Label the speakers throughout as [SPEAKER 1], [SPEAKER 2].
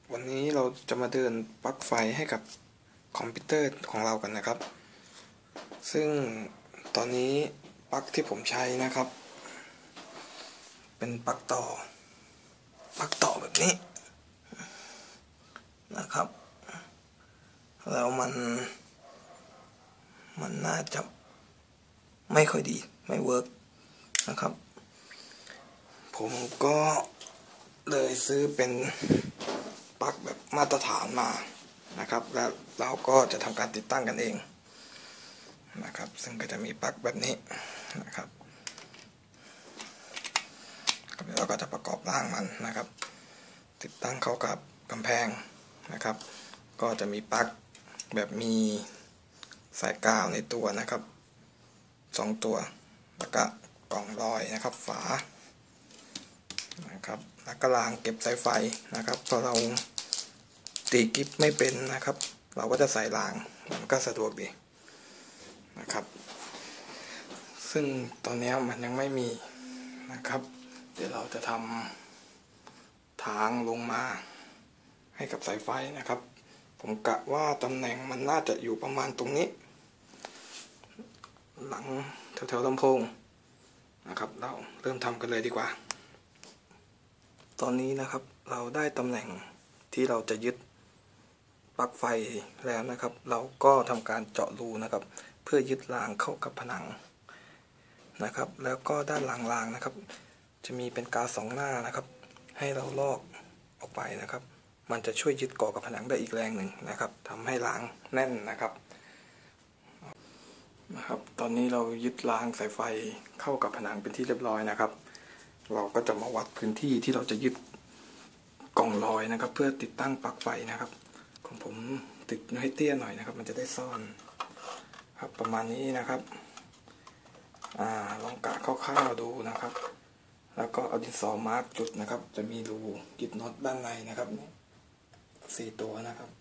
[SPEAKER 1] วันนี้เราจะมาเดินปลั๊กไฟให้กับคอมพิวเตอร์ของเรากันนะครับซึ่งตอนนี้ปลั๊กที่ผมใช้นะครับเป็นปลั๊กต่อแบบนี้นะครับแล้วมันน่าจะไม่ค่อยดีไม่เวิร์กนะครับผมก็เลยซื้อเป็นปลั๊กแบบมาตรฐานมานะครับแล้วเราก็จะทำการติดตั้งกันเองนะครับซึ่งก็จะมีปลั๊กแบบนี้นะครับเราก็จะประกอบร่างมันนะครับติดตั้งเข้ากับกำแพงนะครับก็จะมีปลั๊กแบบมีสายกาวในตัวนะครับ2ตัวแล้วก็กล่องลอยนะครับฝานะครับแล้วก็รางเก็บสายไฟนะครับพอเราตีกิ๊บไม่เป็นนะครับเราก็จะใส่รางมันก็สะดวกดีนะครับซึ่งตอนนี้มันยังไม่มีนะครับเดี๋ยวเราจะทำทางลงมาให้กับสายไฟนะครับผมกะว่าตำแหน่งมันน่าจะอยู่ประมาณตรงนี้หลังแถวๆลำโพงนะครับเราเริ่มทำกันเลยดีกว่าตอนนี้นะครับเราได้ตำแหน่งที่เราจะยึดปลั๊กไฟแล้วนะครับเราก็ทำการเจาะรูนะครับเพื่อยึดรางเข้ากับผนังนะครับแล้วก็ด้านหลังรางนะครับจะมีเป็นกาว2หน้านะครับให้เราลอกออกไปนะครับมันจะช่วยยึดเกาะกับผนังได้อีกแรงหนึ่งนะครับทำให้รางแน่นนะครับตอนนี้เรายึดรางสายไฟเข้ากับผนังเป็นที่เรียบร้อยนะครับเราก็จะมาวัดพื้นที่ที่เราจะยึดกล่องลอยนะครับเพื่อติดตั้งปลั๊กไฟนะครับของผมติดให้เตี้ยหน่อยนะครับมันจะได้ซ่อนครับประมาณนี้นะครับลองกะคร่าวๆดูนะครับแล้วก็เอาดินสอมาร์กจุดนะครับจะมีรูยึดน็อตด้านในนะครับ4ตัวนะครับ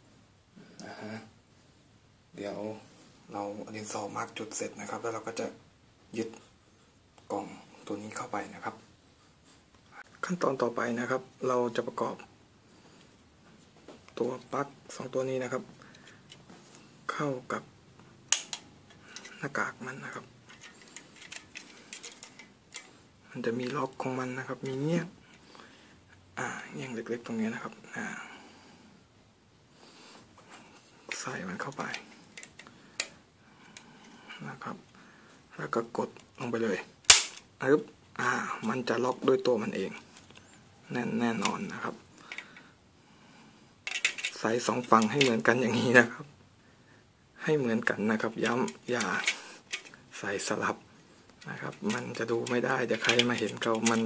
[SPEAKER 1] เดี๋ยวเราเอาดินสอมาร์กจุดเสร็จนะครับแล้วเราก็จะยึดกล่องตัวนี้เข้าไปนะครับขั้นตอนต่อไปนะครับเราจะประกอบตัวปลั๊ก2ตัวนี้นะครับเข้ากับหน้ากากมันนะครับมันจะมีล็อกของมันนะครับมีเงี้ยเงี้ยเล็กๆตรงนี้นะครับใส่มันเข้าไปนะครับแล้วก็กดลงไปเลยมันจะล็อกด้วยตัวมันเองแน่นอนนะครับใส่2ฝั่งให้เหมือนกันอย่างนี้นะครับให้เหมือนกันนะครับย้ำอย่าใส่สลับนะครับมันจะดูไม่ได้เดี๋ยวใครมาเห็นมัน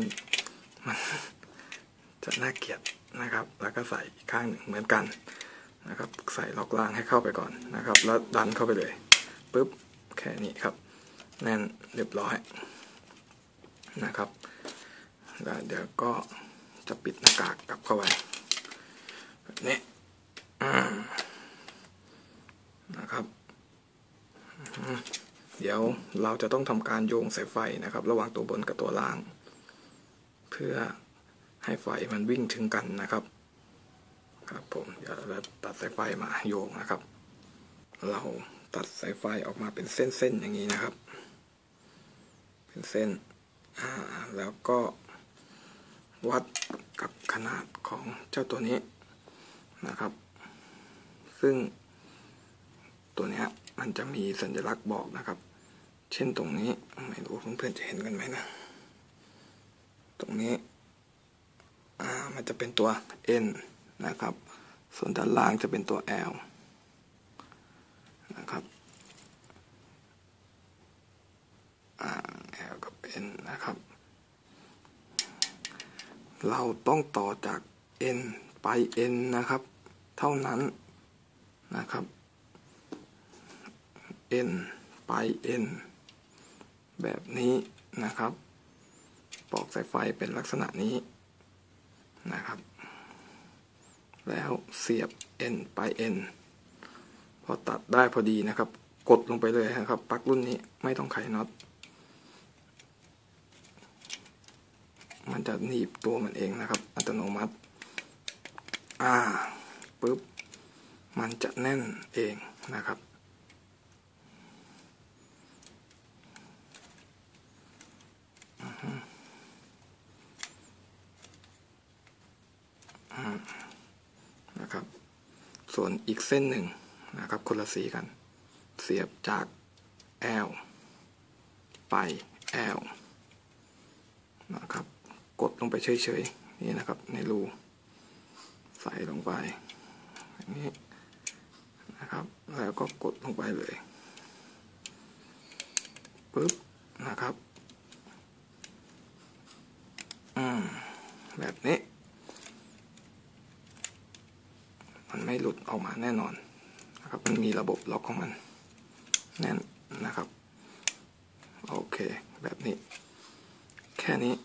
[SPEAKER 1] จะน่าเกลียดนะครับแล้วก็ใส่อีกข้างหนึ่งเหมือนกันนะครับใส่ล็อกรางให้เข้าไปก่อนนะครับแล้วดันเข้าไปเลยปึ๊บแค่นี้ครับแน่นเรียบร้อยนะครับแล้วเดี๋ยวก็จะปิดหน้ากากกลับเข้าไปแบบนี้นะครับเดี๋ยวเราจะต้องทำการโยงสายไฟนะครับระหว่างตัวบนกับตัวล่างเพื่อให้ไฟมันวิ่งถึงกันนะครับครับผมเดี๋ยวเราตัดสายไฟมาโยงนะครับเราตัดสายไฟออกมาเป็นเส้นๆอย่างนี้นะครับเป็นเส้นแล้วก็วัดกับขนาดของเจ้าตัวนี้นะครับซึ่งตัวนี้มันจะมีสัญลักษณ์บอกนะครับเช่นตรงนี้ไม่รู้เพื่อนๆจะเห็นกันไหมนะตรงนี้มันจะเป็นตัว N นะครับส่วนด้านล่างจะเป็นตัว L นะครับL กับ N นะครับเราต้องต่อจาก N ไป N นะครับเท่านั้นนะครับ N ไป N แบบนี้นะครับปลอกสายไฟเป็นลักษณะนี้นะครับแล้วเสียบ N ไป N พอตัดได้พอดีนะครับกดลงไปเลยนะครับปลั๊กรุ่นนี้ไม่ต้องไขน็อตมันจะหนีบตัวมันเองนะครับอัตโนมัติปึ๊บมันจะแน่นเองนะครับนะครับส่วนอีกเส้นหนึ่งนะครับคนละสีกันเสียบจาก L ไป L นะครับกดลงไปเฉยๆนี่นะครับในรูใส่ลงไปอย่างนี้นะครับแล้วก็กดลงไปเลยปึ๊บนะครับแบบนี้มันไม่หลุดออกมาแน่นอนนะครับมันมีระบบล็อกของมันแน่นนะครับโอเคแบบนี้แค่นี้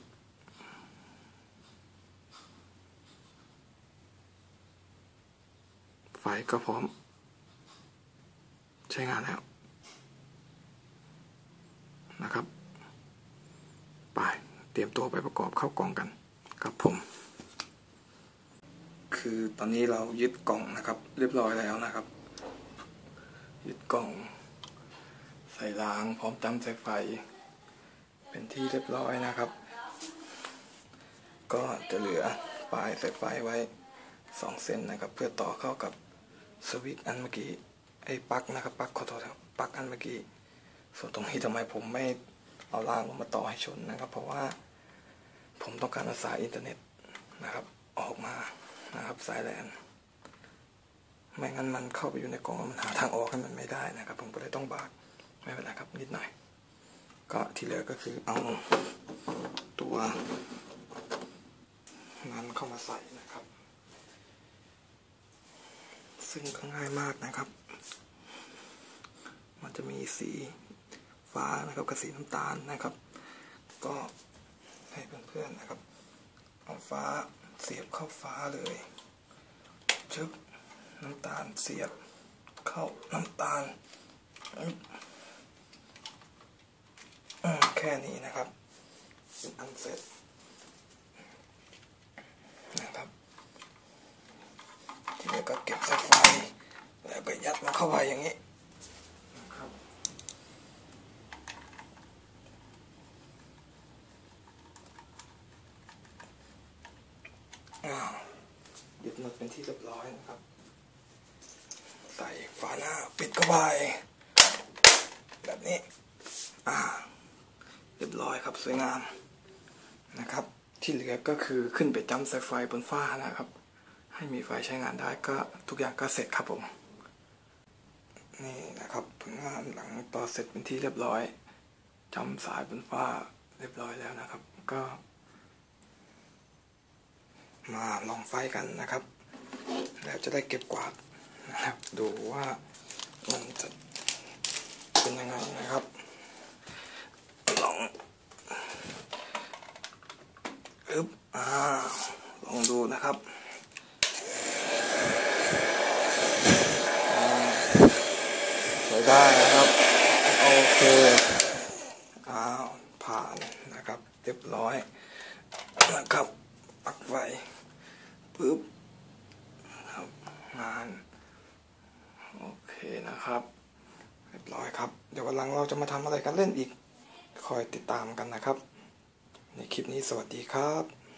[SPEAKER 1] ไฟก็พร้อมใช้งานแล้วนะครับไปเตรียมตัวไปประกอบเข้ากล่องกันครับผมคือตอนนี้เรายึดกล่องนะครับเรียบร้อยแล้วนะครับยึดกล่องใส่รางพร้อมจำสายไฟเป็นที่เรียบร้อยนะครับก็จะเหลือปลายสายไฟไว้2 เส้นนะครับเพื่อต่อเข้ากับสวิตช์อันเมื่อกี้ไอ้ปลั๊กนะครับปลั๊กขอโทษครับปลั๊กอันเมื่อกี้ส่วนตรงนี้ทำไมผมไม่เอารางมาต่อให้ชนนะครับเพราะว่าผมต้องการเอาสายอินเทอร์เน็ตนะครับออกมานะครับสายแลนไม่งั้นมันเข้าไปอยู่ในกล่องมันหาทางออกให้มันไม่ได้นะครับผมก็เลยต้องบากไม่เป็นไรครับนิดหน่อยก็ที่เหลือก็คือเอาตัวนั้นเข้ามาใส่นะครับซึ่งก็ง่ายมากนะครับมันจะมีสีฟ้านะครับกับสีน้ำตาลนะครับก็ให้เพื่อนๆนะครับเอาฟ้าเสียบเข้าฟ้าเลยชึบน้ำตาลเสียบเข้าน้ำตาลแค่นี้นะครับเป็นอันเสร็จนะครับทีนี้ก็เก็บสายไฟแล้วก็ยัดมันเข้าไปอย่างนี้นะครับยึดมันเป็นที่เรียบร้อยนะครับใส่ฝาหน้าปิดเข้าไปแบบนี้เรียบร้อยครับสวยงามนะครับที่เหลือก็คือขึ้นไปจำสายไฟบนฟ้านะครับให้มีไฟใช้งานได้ก็ทุกอย่างก็เสร็จครับผมนี่นะครับผลงานหลังต่อเสร็จเป็นที่เรียบร้อยจำสายบนฟ้าเรียบร้อยแล้วนะครับก็มาลองไฟกันนะครับแล้วจะได้เก็บกวาดนะครับดูว่ามันจะเป็นยังไงนะครับลองลองดูนะครับใช้ได้นะครับโอเคผ่านนะครับเรียบร้อยนะครับปักไฟปึ๊บครับงานโอเคนะครับเรียบร้อยครับเดี๋ยววันหลังเราจะมาทำอะไรกันเล่นอีกคอยติดตามกันนะครับในคลิปนี้สวัสดีครับ